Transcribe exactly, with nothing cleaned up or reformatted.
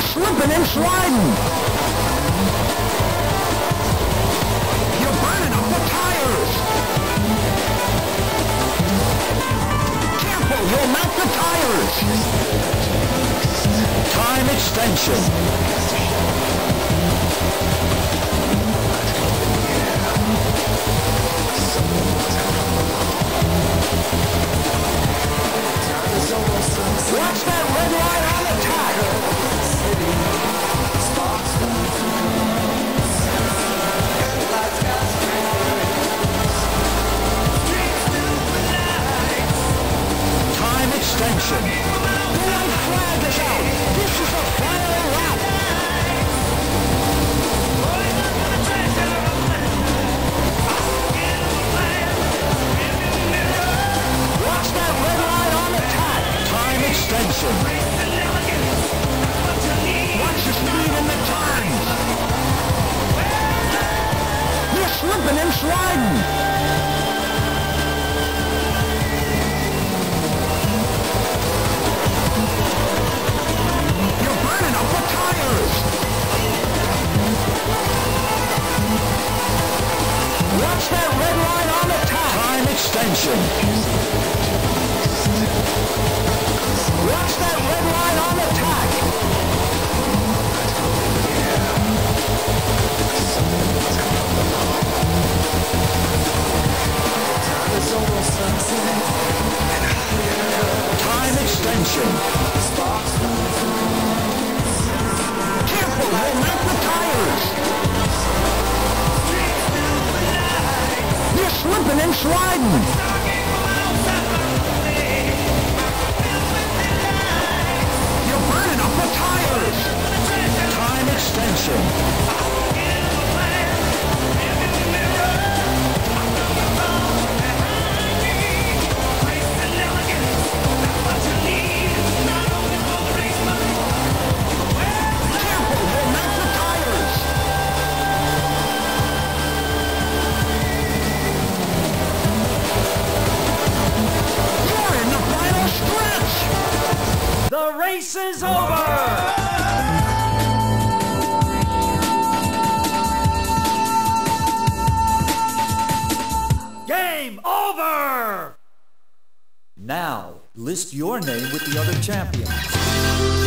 slipping and sliding. You're burning up the tires. Careful, you'll melt the tires. Time extension. Watch that red light on the tire. Time extension. The white flag is out. This is a final lap. Watch that red light on the tire. Time extension. Watch the speed in the times. You're slipping and sliding. You're burning up the tires. Watch that red line on the top. Time extension. Watch that red line on the tag. Time extension. Careful, you'll melt the tires. You're slipping and sliding. Time extension. Careful, you'll melt the tires. You're in the final stretch. The race is over. Game over! Now, list your name with the other champions.